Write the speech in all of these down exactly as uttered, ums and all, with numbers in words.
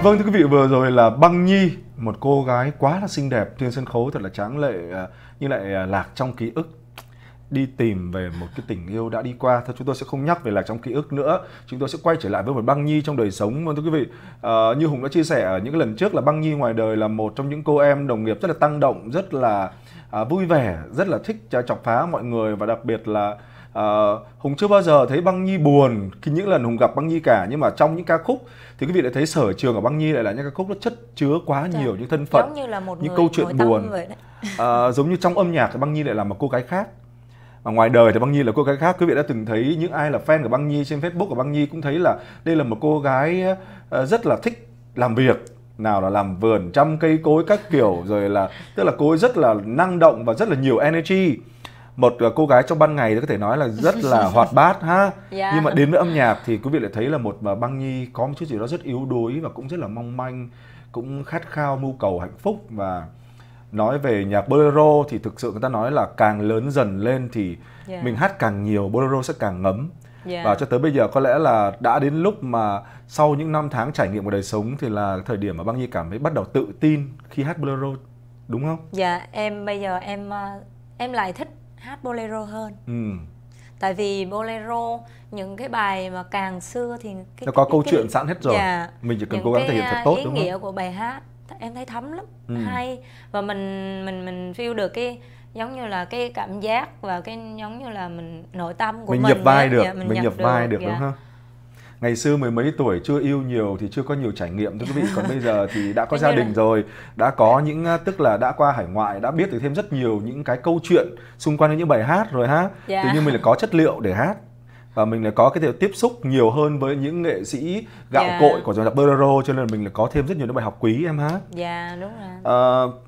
Vâng thưa quý vị, vừa rồi là Băng Nhi, một cô gái quá là xinh đẹp trên sân khấu, thật là tráng lệ nhưng lại lạc trong ký ức, đi tìm về một cái tình yêu đã đi qua. Thôi chúng tôi sẽ không nhắc về lạc trong ký ức nữa, chúng tôi sẽ quay trở lại với một Băng Nhi trong đời sống. Vâng thưa quý vị, à, như Hùng đã chia sẻ ở những cái lần trước là Băng Nhi ngoài đời là một trong những cô em đồng nghiệp rất là tăng động, rất là à, vui vẻ, rất là thích chọc phá mọi người, và đặc biệt là Uh, Hùng chưa bao giờ thấy Băng Nhi buồn khi những lần Hùng gặp Băng Nhi cả, nhưng mà trong những ca khúc thì quý vị lại thấy sở trường của Băng Nhi lại là những ca khúc nó chất chứa quá Trời, nhiều những thân phận, giống như là một những người câu chuyện buồn. Uh, giống như trong âm nhạc thì Băng Nhi lại là một cô gái khác, mà ngoài đời thì Băng Nhi là cô gái khác. Quý vị đã từng thấy những ai là fan của Băng Nhi trên Facebook của Băng Nhi cũng thấy là đây là một cô gái uh, rất là thích làm việc, nào là làm vườn, chăm cây cối các kiểu, rồi là tức là cô ấy rất là năng động và rất là nhiều energy. Một cô gái trong ban ngày thì có thể nói là rất là hoạt bát ha. Yeah. Nhưng mà đến với âm nhạc thì quý vị lại thấy là một Băng Nhi có một chút gì đó rất yếu đuối và cũng rất là mong manh, cũng khát khao mưu cầu hạnh phúc. Và nói về nhạc bolero thì thực sự người ta nói là càng lớn dần lên thì yeah. mình hát càng nhiều, bolero sẽ càng ngấm. Yeah. Và cho tới bây giờ có lẽ là đã đến lúc mà sau những năm tháng trải nghiệm của đời sống thì là thời điểm mà Băng Nhi cảm thấy bắt đầu tự tin khi hát bolero, đúng không? Dạ, yeah, em bây giờ em em lại thích hát bolero hơn. Ừ. Tại vì bolero những cái bài mà càng xưa thì cái, nó có cái, câu cái, chuyện sẵn hết rồi. Dạ, mình chỉ cần cố gắng thể hiện thật tốt, ý đúng không? nghĩa của bài hát em thấy thấm lắm, ừ. hay, và mình mình mình feel được cái giống như là cái cảm giác và cái giống như là mình nội tâm của mình, mình nhập vai được, dạ, mình, mình nhập, nhập vai được, dạ. đúng không? Ngày xưa mười mấy tuổi chưa yêu nhiều thì chưa có nhiều trải nghiệm thưa quý vị, còn bây giờ thì đã có gia đình rồi, đã có những tức là đã qua hải ngoại, đã biết được thêm rất nhiều những cái câu chuyện xung quanh những bài hát rồi ha. Yeah. Tự nhiên mình lại có chất liệu để hát và mình lại có cái thể tiếp xúc nhiều hơn với những nghệ sĩ gạo yeah. cội của dòng nhạc bolero, cho nên là mình lại có thêm rất nhiều những bài học quý em ha. Dạ yeah, đúng rồi. À,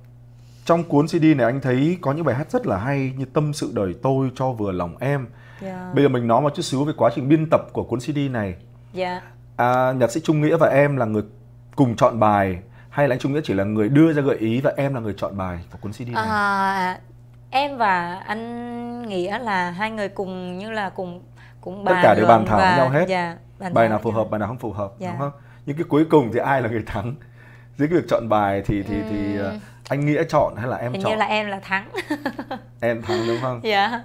trong cuốn xê đê này anh thấy có những bài hát rất là hay như Tâm sự đời tôi cho vừa lòng em. Yeah. Bây giờ mình nói một chút xíu về quá trình biên tập của cuốn xê đê này. Yeah. À, nhạc sĩ Trung Nghĩa và em là người cùng chọn bài, hay là anh Trung Nghĩa chỉ là người đưa ra gợi ý và em là người chọn bài của cuốn xê đê này? À, em và anh Nghĩa là hai người cùng như là cùng cùng bàn tất cả đều bàn thảo với nhau hết. Dạ, bài nào phù hợp, bài nào không phù hợp, dạ. đúng không? Nhưng cái cuối cùng thì ai là người thắng dưới cái việc chọn bài thì thì thì, thì uhm. anh Nghĩa chọn hay là em Hình chọn? Như là em là thắng. Em thắng đúng không? Dạ.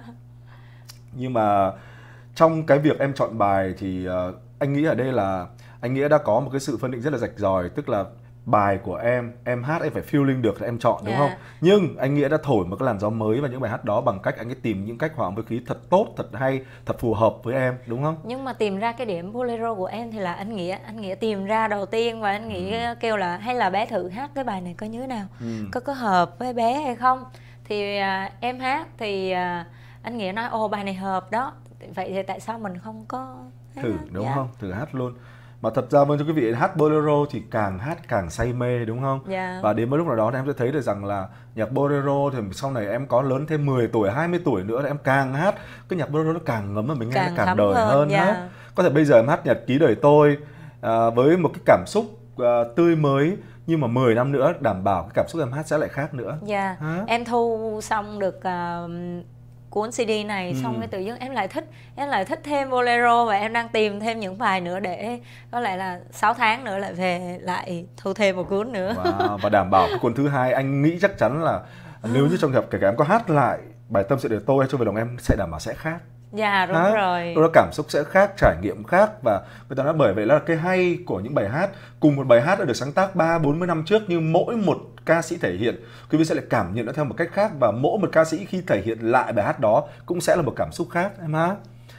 Nhưng mà trong cái việc em chọn bài thì uh, anh nghĩ ở đây là anh Nghĩa đã có một cái sự phân định rất là rạch ròi, tức là bài của em, em hát em phải feeling được là em chọn, đúng yeah. không? Nhưng anh Nghĩa đã thổi một cái làn gió mới vào những bài hát đó bằng cách anh ấy tìm những cách hòa với khí thật tốt, thật hay, thật phù hợp với em, đúng không? Nhưng mà tìm ra cái điểm bolero của em thì là anh Nghĩa, anh Nghĩa tìm ra đầu tiên, và anh Nghĩa ừ. kêu là hay là bé thử hát cái bài này coi như thế nào, ừ. có có hợp với bé hay không? Thì à, em hát thì à, anh Nghĩa nói ồ bài này hợp đó, vậy thì tại sao mình không có thử, đúng yeah. không? Thử hát luôn. Mà thật ra vâng thưa quý vị, hát bolero thì càng hát càng say mê, đúng không? Yeah. Và đến một lúc nào đó thì em sẽ thấy được rằng là nhạc bolero thì sau này em có lớn thêm mười tuổi, hai mươi tuổi nữa thì em càng hát cái nhạc bolero nó càng ngấm và mình nghe càng nó càng đời hơn, hơn yeah. ha. Có thể bây giờ em hát nhật ký đời tôi à, với một cái cảm xúc à, tươi mới, nhưng mà mười năm nữa đảm bảo cái cảm xúc em hát sẽ lại khác nữa. Yeah. Em thu xong được uh, cuốn xê đê này ừ. xong cái tự dưng em lại thích em lại thích thêm bolero, và em đang tìm thêm những bài nữa để có lẽ là sáu tháng nữa lại về lại thu thêm một cuốn nữa. Wow. Và đảm bảo cái cuốn thứ hai anh nghĩ chắc chắn là nếu như trong trường hợp kể cả em có hát lại bài Tâm sự đời tôi hay cho về lòng em sẽ đảm bảo sẽ khác. Dạ đúng ha? Rồi. Lúc đó cảm xúc sẽ khác, trải nghiệm khác, và người ta nói bởi vậy là cái hay của những bài hát, cùng một bài hát đã được sáng tác ba bốn mươi năm trước, nhưng mỗi một ca sĩ thể hiện quý vị sẽ lại cảm nhận nó theo một cách khác, và mỗi một ca sĩ khi thể hiện lại bài hát đó cũng sẽ là một cảm xúc khác em ha.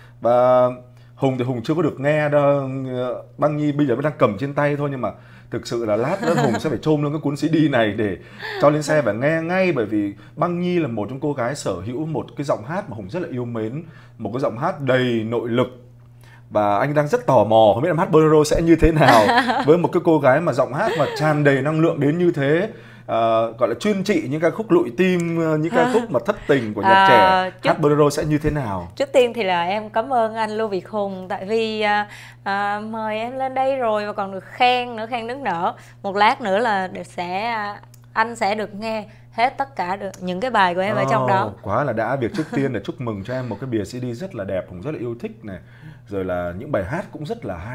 Và Hùng thì Hùng chưa có được nghe đâu, Băng Nhi bây giờ mới đang cầm trên tay thôi, nhưng mà thực sự là lát nữa Hùng sẽ phải chôm lên cái cuốn xê đê này để cho lên xe và nghe ngay, bởi vì Băng Nhi là một trong cô gái sở hữu một cái giọng hát mà Hùng rất là yêu mến, một cái giọng hát đầy nội lực. Và anh đang rất tò mò không biết em hát bolero sẽ như thế nào với một cái cô gái mà giọng hát mà tràn đầy năng lượng đến như thế. À, gọi là chuyên trị những ca khúc lụi tim, những ca khúc mà thất tình của nhạc à, trẻ, trước, hát bolero sẽ như thế nào? Trước tiên thì là em cảm ơn anh Lưu Việt Hùng, tại vì à, à, mời em lên đây rồi và còn được khen nữa, khen nức nở. Một lát nữa là sẽ anh sẽ được nghe hết tất cả được những cái bài của em oh, ở trong đó. Quá là đã. Việc trước tiên là chúc mừng cho em một cái bìa xê đê rất là đẹp, Hùng rất là yêu thích này, rồi là những bài hát cũng rất là hay.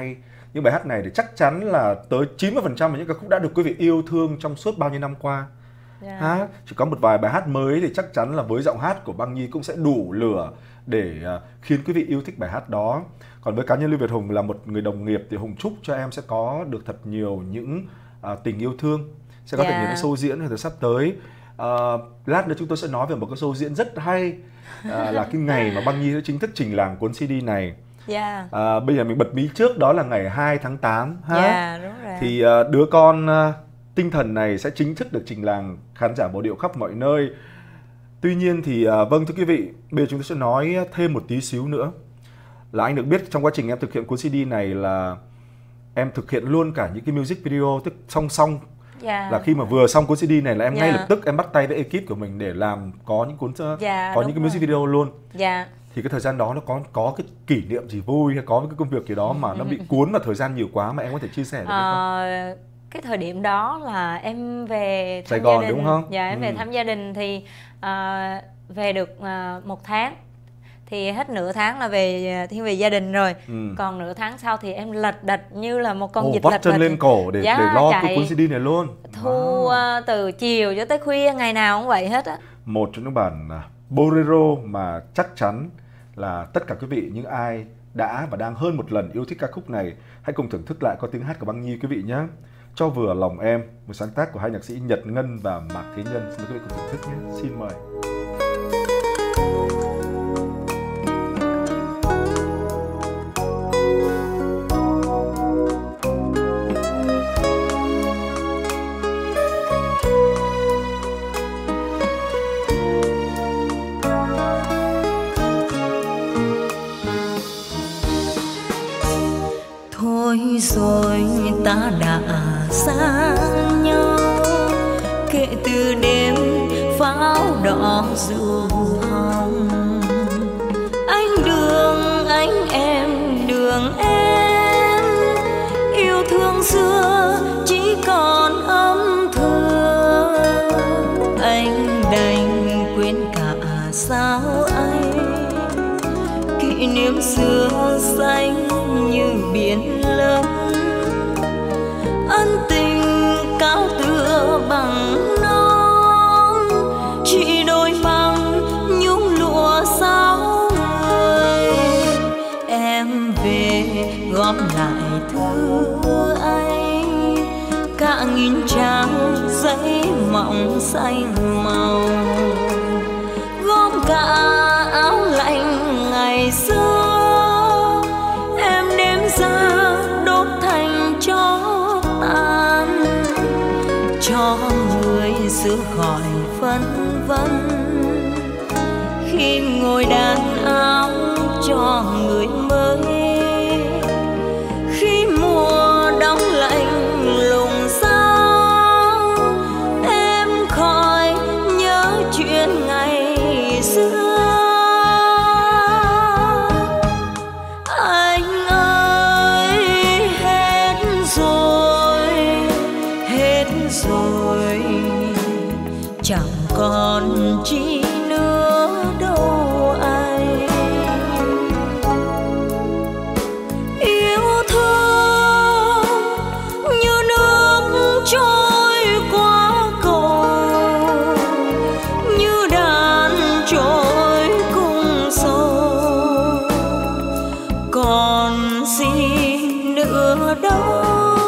những bài hát này thì chắc chắn là tới chín mươi phần trăm là những ca khúc đã được quý vị yêu thương trong suốt bao nhiêu năm qua. Yeah. Ha? Chỉ có một vài bài hát mới thì chắc chắn là với giọng hát của Băng Nhi cũng sẽ đủ lửa để uh, khiến quý vị yêu thích bài hát đó. Còn với cá nhân Lưu Việt Hùng là một người đồng nghiệp thì Hùng chúc cho em sẽ có được thật nhiều những uh, tình yêu thương, sẽ có Yeah. thật nhiều những show diễn thời sắp tới. Uh, lát nữa chúng tôi sẽ nói về một cái show diễn rất hay, uh, là cái ngày mà Băng Nhi sẽ chính thức trình làng cuốn xê đê này. Yeah. Uh, bây giờ mình bật mí trước, đó là ngày hai tháng tám ha. Yeah, đúng rồi. Thì uh, đứa con uh, tinh thần này sẽ chính thức được trình làng khán giả Bồ Điệu khắp mọi nơi. Tuy nhiên thì uh, vâng thưa quý vị, bây giờ chúng tôi sẽ nói thêm một tí xíu nữa. Là anh được biết trong quá trình em thực hiện cuốn xê đê này là em thực hiện luôn cả những cái music video, tức song song. Yeah. Là khi mà vừa xong cuốn xê đê này là em Yeah. ngay lập tức em bắt tay với ekip của mình để làm có những cuốn uh, Yeah, có đúng những cái music rồi. video luôn. Dạ. Thì cái thời gian đó nó có có cái kỷ niệm gì vui hay có cái công việc gì đó mà nó bị cuốn vào thời gian nhiều quá mà em có thể chia sẻ được hay không? Ờ, cái thời điểm đó là em về thăm Sài Gòn gia đình. đúng không? Dạ em Ừ. về thăm gia đình thì ờ, về được ờ, một tháng, thì hết nửa tháng là về Thiên về gia đình rồi. Ừ. Còn nửa tháng sau thì em lật đật như là một con Ồ, vịt vắt lật chân đật. lên cổ để Dạ, để lo chạy. cái cuốn xê đê này luôn. Thu Wow. ờ, từ chiều cho tới khuya, ngày nào cũng vậy hết á. Một trong những bản à, bolero mà chắc chắn là tất cả quý vị, những ai đã và đang hơn một lần yêu thích ca khúc này, hãy cùng thưởng thức lại có tiếng hát của Băng Nhi quý vị nhé. Cho vừa lòng em, một sáng tác của hai nhạc sĩ Nhật Ngân và Mạc Thế Nhân. Xin mời quý vị cùng thưởng thức nhé. Xin mời. Thôi rồi ta đã xa nhau, kể từ đêm pháo đỏ dù hồng. Anh đường anh em đường em, yêu thương xưa chỉ còn âm thơ. Anh đành quên cả sao anh, kỷ niệm xưa xanh như biển lớn. Ân tình cao tựa bằng non, chỉ đôi bằng nhung lụa sao người. Em về gom lại thư anh, cả nghìn trang giấy mỏng xanh màu, gom cả áo lạnh ngày xưa. Em đêm ra đốt thành cho tàn, cho người xưa khỏi phân vân. Khi ngồi đàn áo cho người mới, khi mùa đông lạnh lùng sao, em khỏi nhớ chuyện ngày xưa. Anh ơi hết rồi, hết rồi, chẳng còn chi nữa đâu anh. Yêu thương như nước trôi qua cầu, như đàn trôi cùng sâu, còn gì nữa đâu.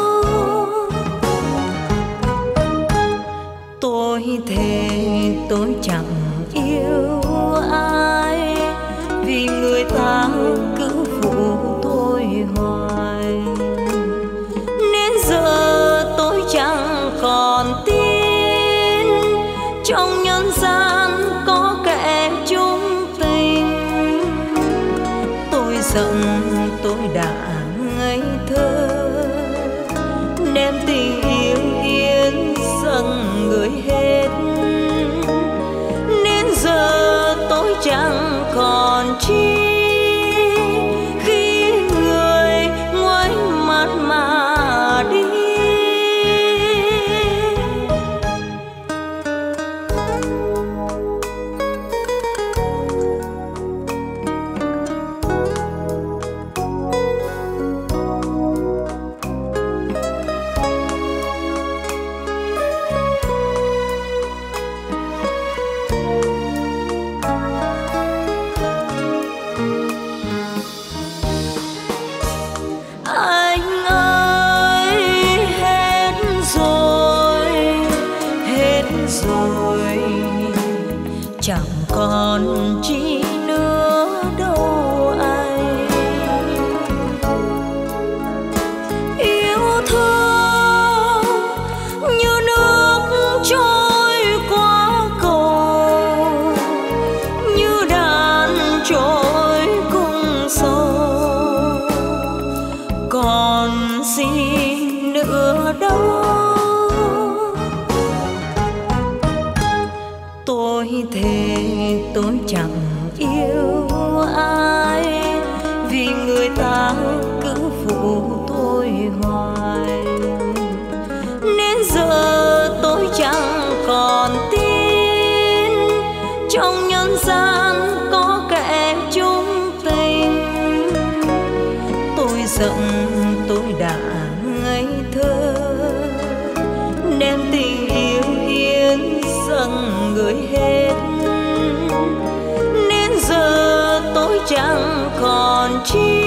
Tôi thề tôi chẳng yêu ai, vì người ta cứ phụ tôi hoài. Nên giờ tôi chẳng còn tin trong nhân gian có kẻ chung tình. Tôi giận tôi đã ngây thơ, đem tình yêu yên dâng người hết. Nên giờ tôi chẳng còn chi, khi người ngoảnh mặt mà đi. rồi, chẳng còn chi nữa đâu anh. Yêu thương như nước trôi qua cầu, như đàn trôi cùng sâu, còn gì nữa đâu. Tôi thề tôi chẳng yêu ai, vì người ta cứ phụ tôi hoài, nên giờ tôi chẳng còn tin trong nhân gian có kẻ chung tình. Tôi giận tôi đã ngây thơ, đem tình yêu hiến dâng người hết, nên giờ tôi chẳng còn chi